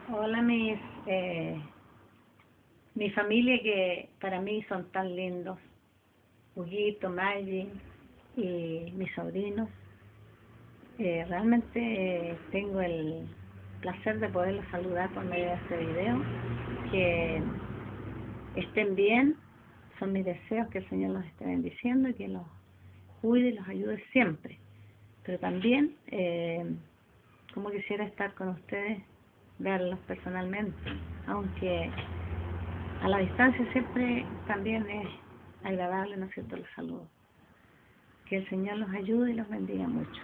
Hola, mi familia que para mí son tan lindos, Huguito, Maggie y mis sobrinos. Realmente tengo el placer de poderlos saludar por medio de este video. Que estén bien, son mis deseos, que el Señor los esté bendiciendo y que los cuide y los ayude siempre. Pero también, como quisiera estar con ustedes, verlos personalmente, aunque a la distancia siempre también es agradable, ¿no es cierto?, los saludos. Que el Señor los ayude y los bendiga mucho.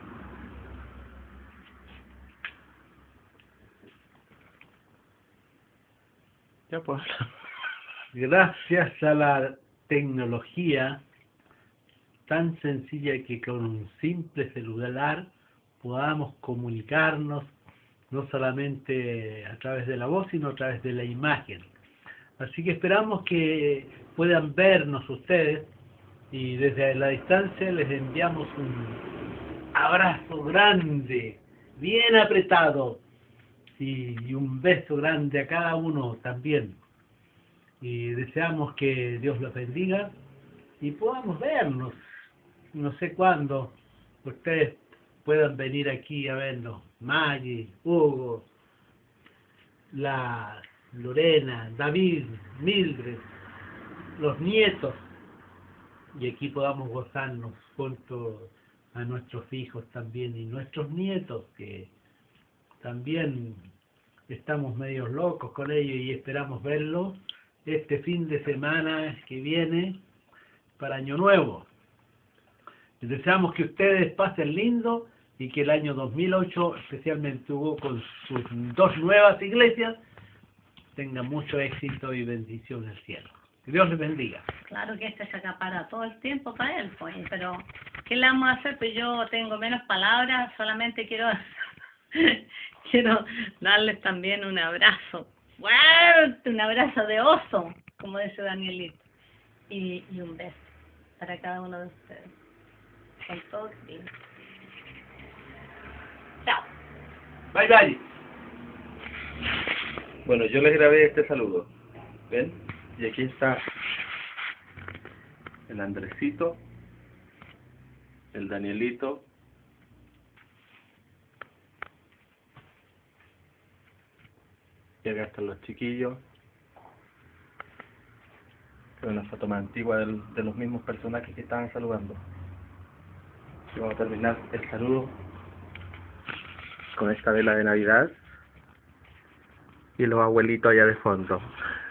Ya pues. Gracias a la tecnología tan sencilla que con un simple celular podamos comunicarnos no solamente a través de la voz, sino a través de la imagen. Así que esperamos que puedan vernos ustedes y desde la distancia les enviamos un abrazo grande, bien apretado y un beso grande a cada uno también. Y deseamos que Dios los bendiga y podamos vernos, no sé cuándo ustedes puedan venir aquí a vernos, Maggie, Hugo, la Lorena, David, Mildred, los nietos, y aquí podamos gozarnos junto a nuestros hijos también y nuestros nietos, que también estamos medios locos con ellos y esperamos verlos este fin de semana que viene para Año Nuevo. Les deseamos que ustedes pasen lindo y que el año 2008, especialmente Hugo con sus 2 nuevas iglesias, tenga mucho éxito y bendición en el cielo. Que Dios les bendiga. Claro que se acapara todo el tiempo para él, pues, pero ¿qué le vamos a hacer? Pues yo tengo menos palabras, solamente quiero darles también un abrazo fuerte, un abrazo de oso, como dice Danielito, y un beso para cada uno de ustedes, con todo cariño. Chao. Bye bye. Bueno, yo les grabé este saludo, ¿ven? Y aquí está el Andresito, el Danielito, y acá están los chiquillos. Es una foto más antigua de los mismos personajes que estaban saludando. Y vamos a terminar el saludo con esta vela de Navidad y los abuelitos allá de fondo.